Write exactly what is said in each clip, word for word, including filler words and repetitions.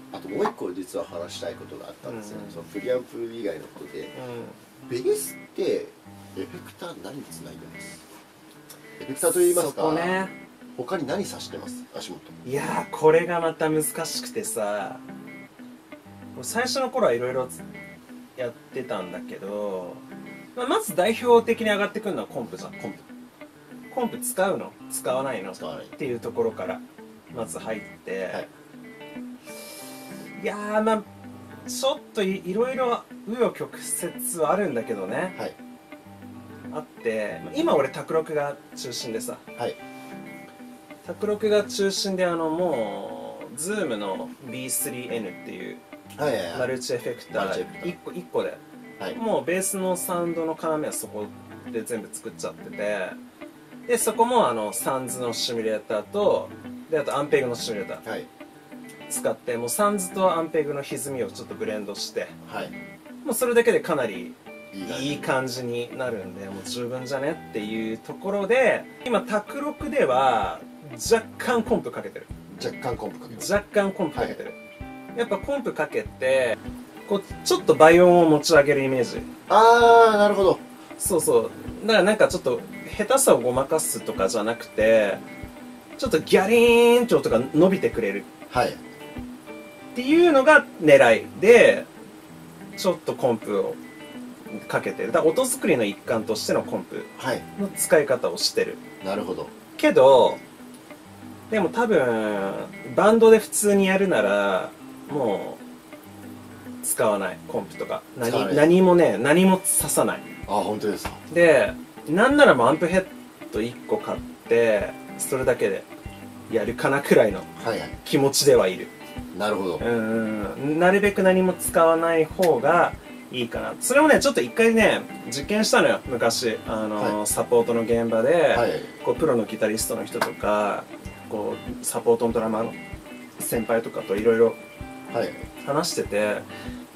あともう一個実は話したいことがあったんですよ、うん、そのプリアンプ以外のことで、うん、ベースってエフェクター何につないでます？エフェクターといいますか、そこね、他に何さしてます？足元。 いやーこれがまた難しくてさ、最初の頃はいろいろやってたんだけど、まあ、まず代表的に上がってくるのはコンプじゃん。コンプコンプ使うの使わないの使わないっていうところからまず入って、はい、いやーまあちょっと い, いろいろ紆余曲折はあるんだけどね、はい、あって今俺卓録が中心でさ、はい、卓録が中心であのもう ズーム の ビースリーエヌ っていうマルチエフェクターいっこいっこで、はい、もうベースのサウンドの要はそこで全部作っちゃってて、でそこもあのサンズのシミュレーターとであとアンペグのシミュレーター、はい、使ってもうサンズとアンペグの歪みをちょっとブレンドして、はい、もうそれだけでかなりいい感じになるんでもう十分じゃねっていうところで今卓録では若干コンプかけてる若干コンプかけてる若干コンプかけてる、はい、やっぱコンプかけてこうちょっと倍音を持ち上げるイメージ。 ああなるほど。 そうそうだからなんかちょっと下手さをごまかすとかじゃなくてちょっとギャリーンと音が伸びてくれる、はい、っていうのが狙いでちょっとコンプをかけてる。だから音作りの一環としてのコンプの使い方をしてる、 はい、なるほど。 けどでも多分バンドで普通にやるならもう使わないコンプとか 何, 何もね何も刺さない。 あ本当ですか。 でなんならもうアンプヘッドいっこ買ってそれだけでやるかなくらいの気持ちではいる、 はいはい、なるほど。 うんなるべく何も使わない方がいいかな。それもねちょっと一回ね実験したのよ昔あの、はい、サポートの現場で、はい、こうプロのギタリストの人とかこうサポートのドラマーの先輩とかといろいろ話してて、はい、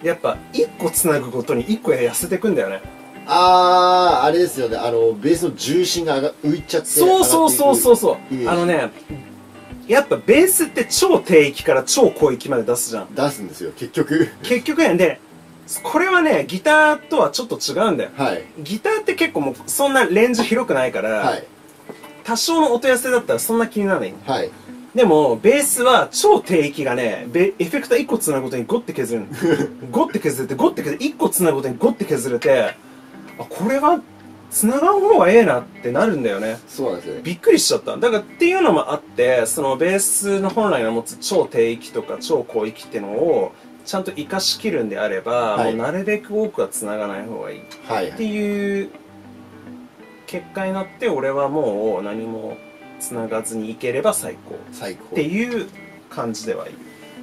やっぱいっこつなぐごとにいっこ痩せてくんだよね。 あーあれですよね、あのベースの重心が浮いちゃってそうそうそうそうそうあのねやっぱベースって超低域から超高域まで出すじゃん。 出すんですよ結局結局やんでこれはねギターとはちょっと違うんだよ、はい、ギターって結構もうそんなレンジ広くないから、はい、多少の音痩せだったらそんな気にならない、はい、でもベースは超低域がねベエフェクターいっこつなぐごとにゴッて削るのゴッて削れてゴッて削れていっこつなぐごとにゴッて削れてあこれはつながん方がええなってなるんだよね。 そうなんですよね。 びっくりしちゃった。だからっていうのもあってそのベースの本来の持つ超低域とか超高域っていうのをちゃんと生かしきるんであれば、はい、もうなるべく多くはつながない方がいいっていう結果になって俺はもう何もつながずにいければ最高最高っていう感じではいる。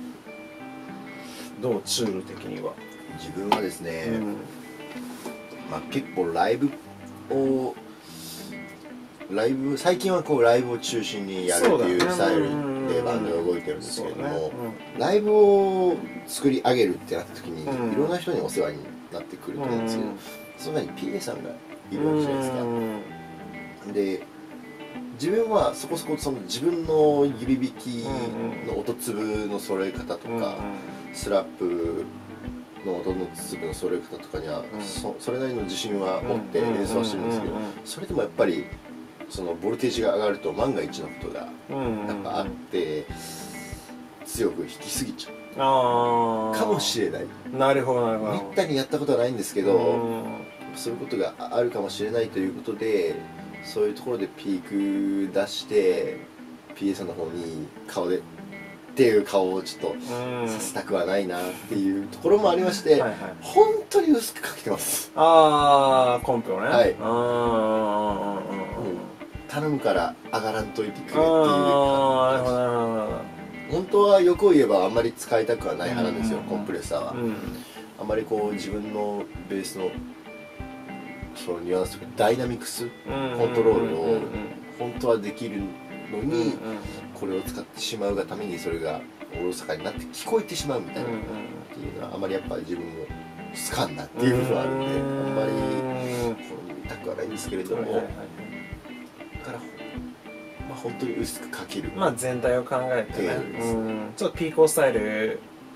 どうチュール的には。 自分はですね、うんまあ、結構ライブをライブ最近はこうライブを中心にやるっていうスタイルでバンドが動いてるんですけれども、ねうん、ライブを作り上げるってなった時に、うん、いろんな人にお世話になってくると思うんですけど、うん、その中に ピーエー さんがいるわけじゃないですか、うん、で自分はそこそこその自分の指弾きの音粒の揃え方とか、うん、スラップの音の粒の揃え方とかには、うん、そ, それなりの自信は持って演奏してるんですけど、それでもやっぱりそのボルテージが上がると万が一のことがやっぱあって強く弾きすぎちゃうかもしれない。 なるほどなるほど。 めったにやったことはないんですけどそういうことがあるかもしれないということでそういうところでピーク出して ピーエー さんの方に顔でっていう顔をちょっとさせたくはないなっていうところもありましてはい、はい、本当に薄くかけてます。 ああコンプをね。はい。 ああ頼むから上がらんといてくれっていう。ああなるほどなるほど。本当は欲を言えばあんまり使いたくはない派なんですよコンプレッサーは、うん、あんまりこう自分のベースのそのニュアンスとかダイナミクスコントロールを本当はできるのにこれを使ってしまうがためにそれがおろそかになって聞こえてしまうみたいなっていうのはあまりやっぱり自分も好かんなっていう部分はあるんであんまり見たくはないんですけれどもだからまあ本当に薄くかけるまあ全体を考えてねちょっとピーコースタイル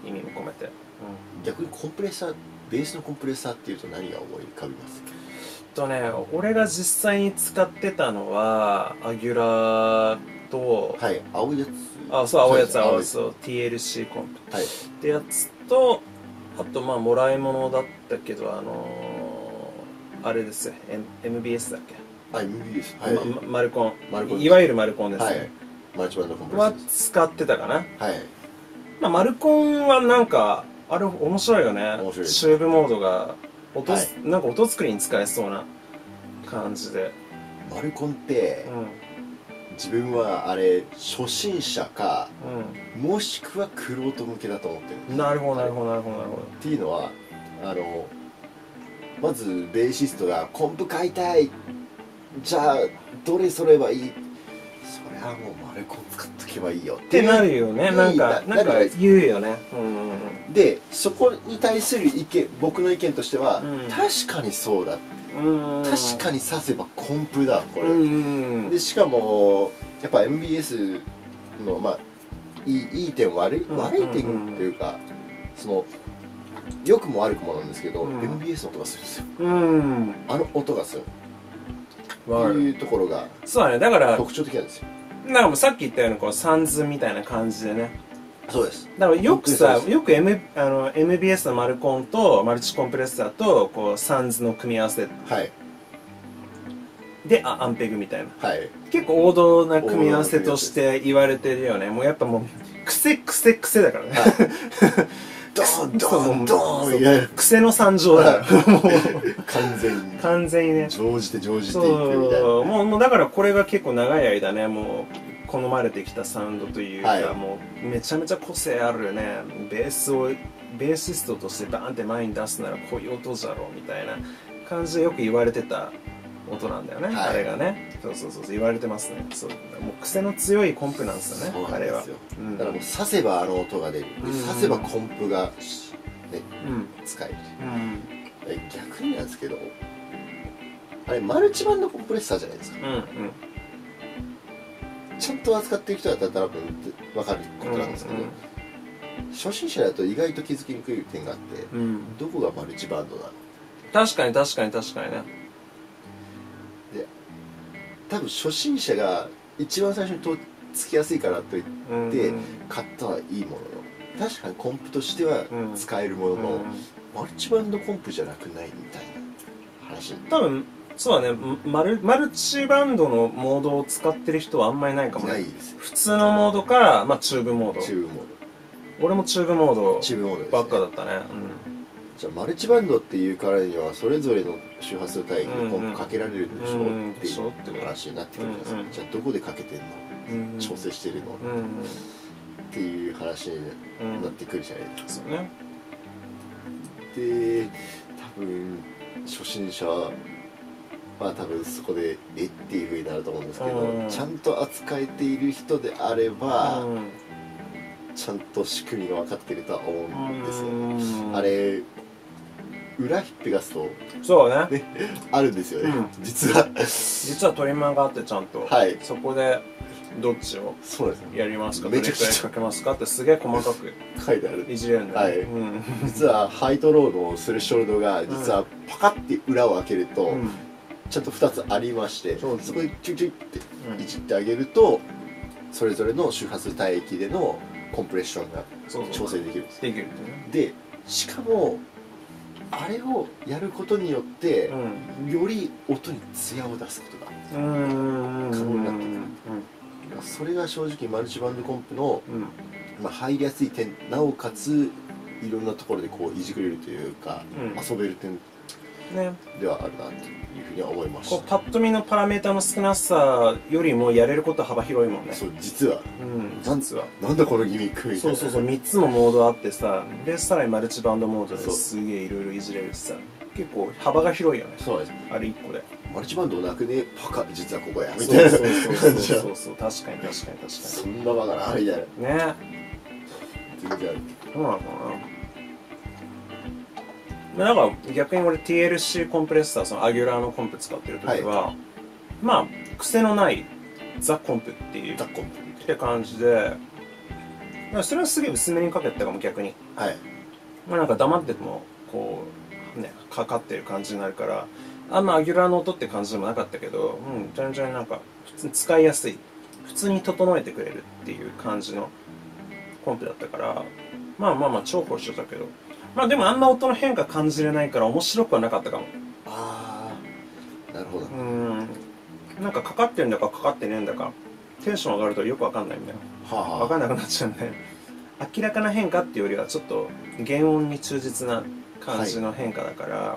意味も込めて、うん、 逆にコンプレッサーベースのコンプレッサーっていうと何が思い浮かびますか？ とね、俺が実際に使ってたのはアギュラーと、 はい、青いやつ、 あ、そう、青いやつ、青いやつ、そう、ティーエルシー コンプ、はい、ってやつと、あとまあもらい物だったけど、あのー、あれですよ、M、エムビーエス だっけ？ あ、エムビーエス、はい、 ま、マルコン、 マルコン、 いわゆるマルコンですね、 はい、マルチバンドコンプレッサーは使ってたかな。 はい、 まあ、マルコンはなんかあれ面白いよね。 面白い。 チューブモードが音、 はい、 なんか音作りに使えそうな感じで。 マルコンって、うん、自分はあれ初心者か、うん、もしくは玄人向けだと思ってる。 なるほどなるほどなるほどなるほど。 っていうのはあのまずベーシストがコンプ買いたい、じゃあどれ揃えばいい、それはもうマルコン使っとけばいいよってなるよね。なんかなんか言うよね。うん、 でそこに対する意見、僕の意見としては、うん、確かにそうだ、うん、確かに挿せばコンプだこれ、うん、でしかもやっぱ エムビーエス のまあいい、いい点悪い、うん、悪い点というか、その良くも悪くもなんですけど、うん、エムビーエス の音がするんですよ、うん、あの音がするっていうところがそうだね、だから特徴的なんですよ。 なんかもうさっき言ったようにこうサンズみたいな感じでね。 そうです。 だからよくさ、よく、M、あの エムビーエス のマルコンとマルチコンプレッサーとこうサンズの組み合わせ、はい、であアンペグみたいな、はい、結構王道な組み合わせとして言われてるよね。もうやっぱもう癖癖癖だからね、はいドンドンドンみたいな癖の惨状だから、もう完全に完全にね乗じて乗じていくみたいな。 もうもうだからこれが結構長い間ねもう好まれてきたサウンドというか、はい、もうめちゃめちゃ個性あるよね。ベースをベーシストとしてバーンって前に出すならこういう音じゃろみたいな感じでよく言われてた音なんだよね、はい、あれがね。そうそうそう言われてますね。そうもう癖の強いコンプなんですよね、あれは。 うん、だからもう挿せばあの音が出る、うん、挿せばコンプが、ねうん、使える、うん、逆になんですけど、あれマルチバンドコンプレッサーじゃないですか、うんうん、ちゃんと扱っている人だったら多分分かることなんですけど、うんうん、初心者だと意外と気づきにくい点があって、うん、どこがマルチバンドなの。 確かに確かに確かにね。 で多分初心者が一番最初にとっつきやすいからといって買ったはいいものの、確かにコンプとしては使えるものの、マルチバンドコンプじゃなくないみたいな話。 多分そうだね、マル、マルチバンドのモードを使ってる人はあんまりないかもね。 ないです。 普通のモードから、まあ、チューブモード。 チューブモード。 俺もチューブモードチューブモードですね、 ばっかだったね。うん、 じゃあマルチバンドっていうからにはそれぞれの周波数帯にコンプかけられるんでしょうっていう話になってくるんですよ。じゃあどこでかけてんの、うん、調整してるの、うん、っていう話になってくるじゃないですか。うん、そうね。で多分初心者まあ多分そこでえっていうふうになると思うんですけど、うん、ちゃんと扱えている人であれば、うん、ちゃんと仕組みが分かってるとは思うんですよ、うん、あれ裏ひっぺがすとそうね、 ねあるんですよね、うん、実は実はトリマーがあってちゃんと、はい、そこでどっちをやりますか、 めちゃくちゃかけますかってすげえ細かく書いてある、 いじれるんだよ、ね、はい、 うん、実はハイとローのスレッショルドが実はパカッて裏を開けると、うん、ちゃんとふたつありまして、うん、そこにチュチュっていじってあげると、それぞれの周波数帯域でのコンプレッションが調整できるんです。 できる、ね、 でしかもあれをやることによって、うん、より音に艶を出すことが可能になってくる。それが正直マルチバンドコンプの、うんまあ、入りやすい点、なおかついろんなところでこういじくれるというか、うん、遊べる点ではあるなというふうには思いました。 こうパッと見のパラメータの少なさよりもやれることは幅広いもんね。 そう実は、 うん、実はなんだこのギミックみたいな。 そうそうそうみっつもモードあってさ、でさらにマルチバンドモードですげえいろいろいじれるしさ、結構幅が広いよね。 そうです。 あれいっこでマルチバンドなくねパカ実はここやみたいな。 そうそうそうそうそう確かに確かに確かに。 そんなバカなみたいなね。全然ある。 そうなのかな。なんか逆に俺 ティーエルシー コンプレッサー、そのアギュラーのコンプ使ってる時は、はい、まあ癖のないザ・コンプっていうザ・コンプって感じで、 からそれはすげえ薄めにかけてたかも逆に。 はい。 まあなんか黙っててもこうねかかってる感じになるから、あんまアギュラーの音って感じでもなかったけど、うん、全然なんか普通に使いやすい、普通に整えてくれるっていう感じのコンプだったから、まあまあまあ重宝してたけど、まあでもあんま音の変化感じれないから面白くはなかったかも。 ああ、なるほど。 うん、なんかかかってるんだかかかってねえんだかテンション上がるとよくわかんないんだよ。はあ、わかんなくなっちゃうんだよ。明らかな変化っていうよりはちょっと原音に忠実な感じの変化だから、はい、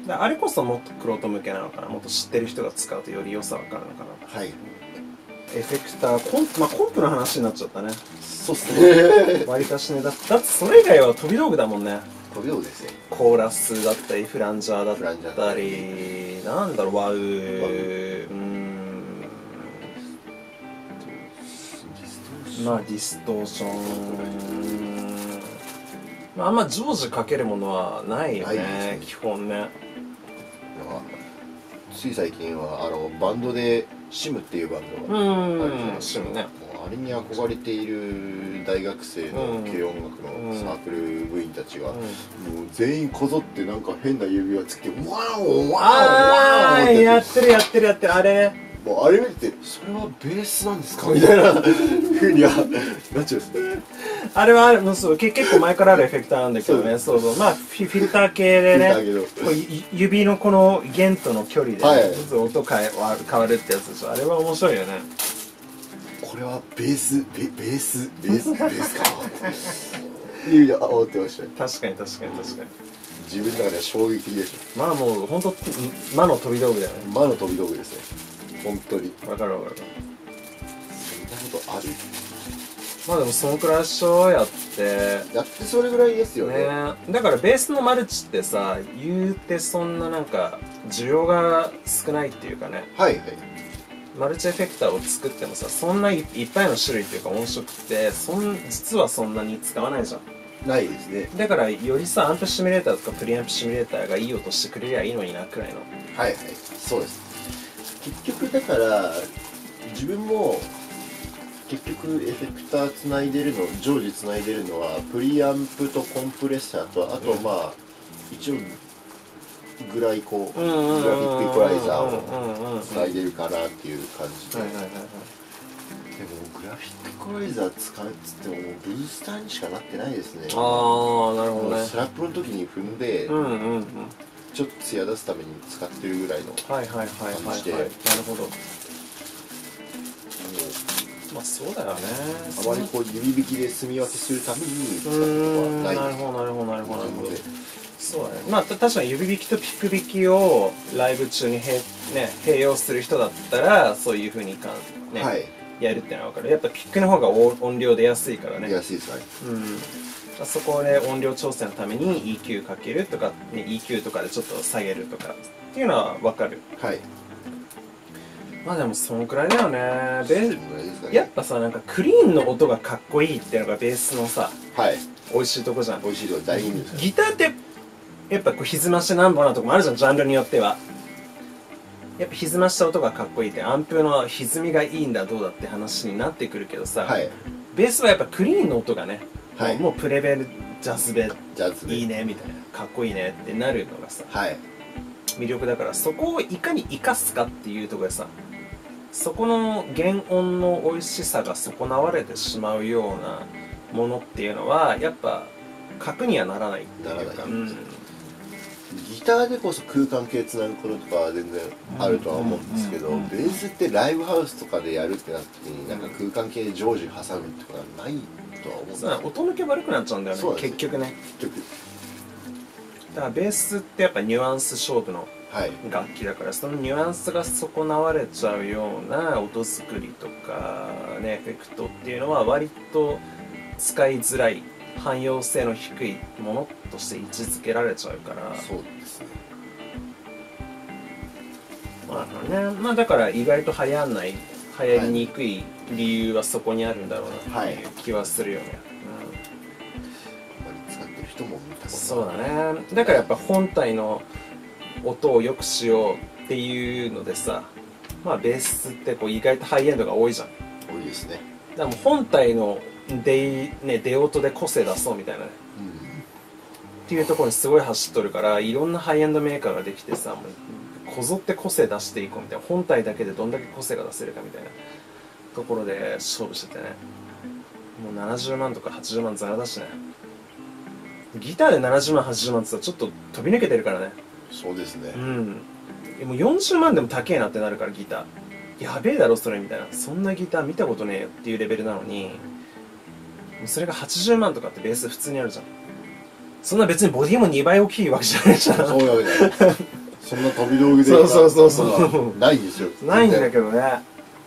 だあれこそもっと玄人向けなのかな、もっと知ってる人が使うとより良さわかるのかな。はい。エフェクターコンプ、まあコンプの話になっちゃったね。 そうっすね。 割りかしね。だだってそれ以外は飛び道具だもんね。 飛び道具ですね。 コーラスだったりフランジャーだったり、なんだろう、ワウー、うん、まあディストーション、まああんま常時かけるものはないよね、ね基本ね。 つい最近はあのバンドでシムっていうバンドがあるじゃないですか。ね、あれに憧れている大学生の軽音楽のサークル部員たちが、もう全員こぞってなんか変な指輪つけてワーオワーオってやってるやってるやってる、あれもうあれ見てそれはベースなんですかみたいなふうにはなっちゃうんですね。 あれはもうそう結構前からあるエフェクターなんだけどね、そうそう、まあフィルター系でね、指のこの弦との距離で、ね、はい、音変え変わるってやつでしょ。あれは面白いよね。 これはベースベベースベースベースかっていう思ってましたね。 確かに確かに確かに。 自分の中では衝撃的でしょ。 まあもう本当魔の飛び道具だよね。 魔の飛び道具ですね。本当に。 わかるわかる。 そんなことある？ まあでもそのくらいっしょやってやってそれぐらいですよね。ね、 だからベースのマルチってさ、言うてそんななんか需要が少ないっていうかね。はいはい。マルチエフェクターを作ってもさ、そんないっぱいの種類っていうか音色ってそん実はそんなに使わないじゃん。 ないですね。 だからよりさ、アンプシミュレーターとかプリアンプシミュレーターがいい音してくれりゃいいのになくらいの。 はいはい、そうです。結局だから自分も結局エフェクターつないでるの、常時つないでるのはプリアンプとコンプレッサーと、あとまあ一応ぐらいこうグラフィックイコライザーをつないでるかなっていう感じで。でもグラフィックイコライザー使うっつってももうブースターにしかなってないですね。ああ、なるほどね。スラップの時に踏んでちょっと艶出すために使ってるぐらいの感じで。なるほど。 まあそうだよね。 あまりこう指弾きで住み分けするために使うことはない。 なるほどなるほどなるほどなるほど。そうだね。まあ確かに指弾きとピック弾きをライブ中に併、ね、併用する人だったらそういうふうにかん、ね、はい、やるっていうのは分かる。やっぱピックの方が音量出やすいからね。出やすいですね。うん。そこで音量調整のために イーキュー かけるとか、ね、イーキュー とかでちょっと下げるとかっていうのは分かる。はい。まあでもそのくらいだよね。ベーやっぱさ、なんかクリーンの音がかっこいいっていうのがベースのさ、はい、美味しいとこじゃん。美味しいとこ大人気ですね。ギターってやっぱこう歪ましてなんぼなとこもあるじゃん、ジャンルによっては。やっぱ歪ました音がかっこいいって、アンプの歪みがいいんだどうだって話になってくるけどさ、はい、ベースはやっぱクリーンの音がね、はい、もうプレベルジャズベいいねみたいな、かっこいいねってなるのがさ、はい、魅力だから、そこをいかに生かすかっていうところでさ、そこの原音の美味しさが損なわれてしまうようなものっていうのはやっぱ核にはならないっていうか、うん、ギターでこそ空間系つなぐこととかは全然あるとは思うんですけど、ベースってライブハウスとかでやるってなった時になんか空間系常時挟むってことはないとは思うんですよ。音抜け悪くなっちゃうんだよね、結局ね。結局だからベースってやっぱニュアンス勝負の楽器だから、はい、そのニュアンスが損なわれちゃうような音作りとかね、エフェクトっていうのは割と使いづらい、汎用性の低いものとして位置づけられちゃうから。そうですね。まあね、まあだから意外と流行んない、流行りにくい理由はそこにあるんだろうなっていう気はするよね。うん、そうだね。だからやっぱ本体の音を良くしようっていうのでさ、まあベースってこう意外とハイエンドが多いじゃん。多いですね。だからもう本体の出、ね、出音で個性出そうみたいなね、うん、っていうところにすごい走っとるから、いろんなハイエンドメーカーができてさ、もうこぞって個性出していこうみたいな、本体だけでどんだけ個性が出せるかみたいなところで勝負しててね、もうななじゅうまんとかはちじゅうまんザラだしね。ギターでななじゅうまんはちじゅうまんってさ、ちょっと飛び抜けてるからね。 そうですね。 うん、もうよんじゅうまんでも高えなってなるから、ギターやべえだろそれみたいな、そんなギター見たことねえよっていうレベルなのに、もうそれがはちじゅうまんとかってベース普通にあるじゃん。そんな別にボディもにばい大きいわけじゃないじゃん。 そういうわけじゃない。そんな飛び道具でそうそうそうそうないですよ。 ないんだけどね。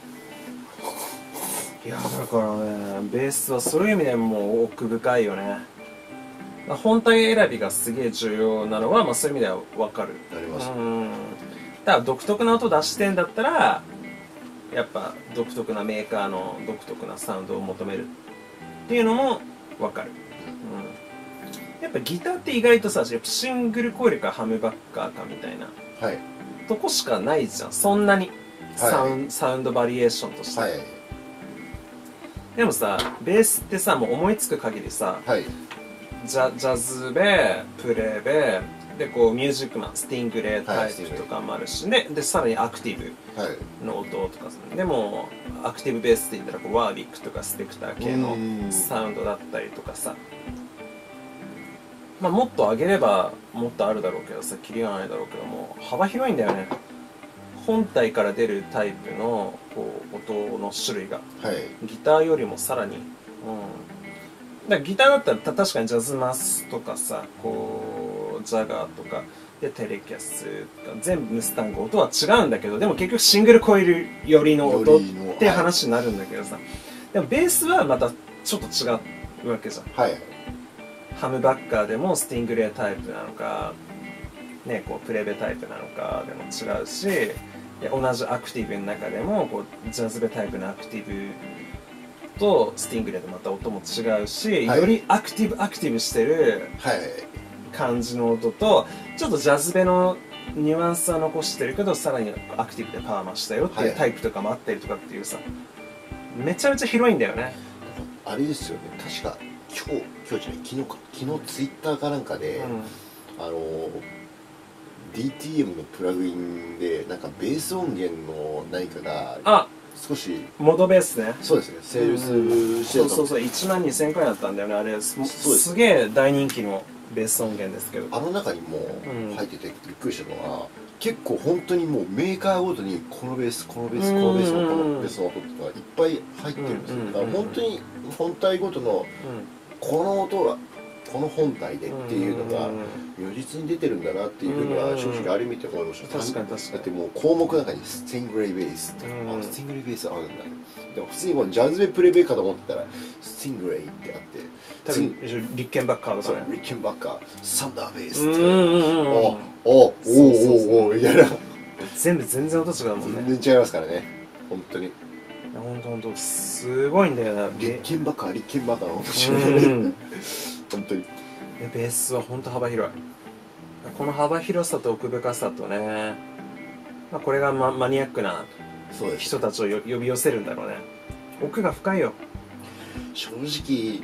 いやだからね、ベースはそういう意味でもう奥深いよね。本体選びがすげえ重要なのは、まあ、そういう意味では分かる。 あります。 うん。だから独特な音出してんだったら、やっぱ独特なメーカーの独特なサウンドを求めるっていうのも分かる。うん。やっぱギターって意外とさ、やっぱシングルコイルかハムバッカーかみたいな、はい、とこしかないじゃん。そんなにサウン、はい、サウンドバリエーションとして。はい、でもさ、ベースってさ、もう思いつく限りさ、はい、ジャ、ジャズベ、プレベでこうミュージックマン、スティングレータイプとかもあるし、ね、でさらにアクティブの音とか、はい、でもアクティブベースって言ったらこうワービックとかスペクター系のサウンドだったりとかさ、まあ、もっと上げればもっとあるだろうけどさ、キリがないだろうけども、幅広いんだよね。本体から出るタイプのこう音の種類が、はい、ギターよりもさらに、うん、だからギターだったら確かにジャズマスとかさ、こうジャガーとかでテレキャスとか全部ムスタング音は違うんだけど、でも結局シングルコイル寄りの音って話になるんだけどさ、でもベースはまたちょっと違うわけじゃん、はい、ハムバッカーでもスティングレータイプなのか、ね、こうプレベタイプなのかでも違うし、同じアクティブの中でもこうジャズベタイプのアクティブとスティングレーとまた音も違うし、はい、よりアクティブアクティブしてる感じの音と、ちょっとジャズベのニュアンスは残してるけどさらにアクティブでパワー増したよっていうタイプとかもあったりとかっていうさ、めちゃめちゃ広いんだよね。 あれですよね、確か今日今日じゃない昨日か昨日ツイッターかなんかで、うん、あの ディーティーエム のプラグインでなんかベース音源の何かがあ少しモードベースね。 そうですね、セールスしてた。そうそうそう、いちまんにせんえんくらいだったんだよねあれ。す, すげえ大人気のベース音源ですけど、 あの中にも入っててびっくりしたのは、結構本当にもうメーカーごとにこのベースこのベースこのベースこのベースの音っていうのがいっぱい入ってるんですよ。だから本当に本体ごとのこの音はこの本体でっていうのが如実に出てるんだなっていうふうには正直ある意味で思いました。 確かに確かに。 だってもう項目の中にスティングレイベースとか、あスティングレイベースあるんだ。でも普通にこのジャズベプレベかと思ってたらスティングレイってあって、 多分リッケンバッカーとかね。 リッケンバッカー、サンダーベースって、おおおおおみたいな。 全部全然音違うもんね。 全然違いますからね、本当に。 本当本当すごいんだよな。 リッケンバッカーリッケンバッカーの音本当に。 ベースは本当幅広い。この幅広さと奥深さとね、まあ、これが マ, マニアックな人たちをよ呼び寄せるんだろうね。奥が深いよ。 正直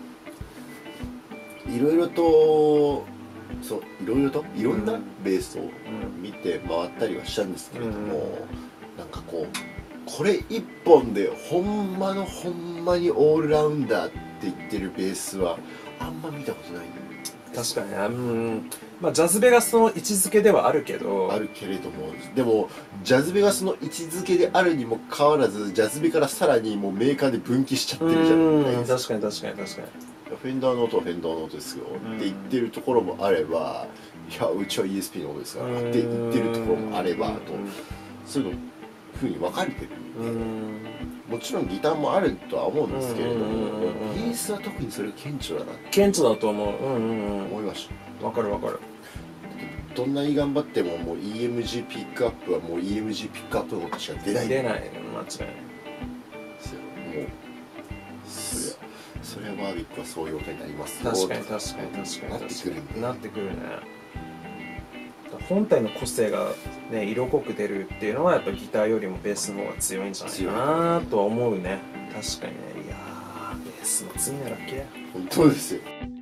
いろいろとそういろいろといろんなベースを見て回ったりはしたんですけれども、うん、なんかこうこれ一本でほんまのほんまにオールラウンダーって言ってるベースはあんま見たことない。 確かにね、うん、まあジャズベガスの位置づけではあるけどあるけれども、でもジャズベガスの位置づけであるにもかかわらず、ジャズベからさらにもうメーカーで分岐しちゃってるじゃないですか。 確かに確かに確かに。 フェンダーの音はフェンダーの音ですよって言ってるところもあれば、いやうちは イーエスピー の音ですからって言ってるところもあればと、そういうのふうに分かれてるんで、もちろんギターもあるとは思うんですけれども、ベースは特にそれが顕著だな顕著だと思う、うんうんうん、 思いました。 わかるわかる。 どんなに頑張ってももう イーエムジー ピックアップはもう イーエムジー ピックアップの音しか出ない出ない、間違いないもうそれはそれはバービックはそういう音になります。 確かに確かに確かになってくるんでなってくるね。本体の個性がね色濃く出るっていうのはやっぱギターよりもベースの方が強いんじゃないかなとは思うね。確かにね。いやーベーその次のラッキーだよ。 本当ですよ。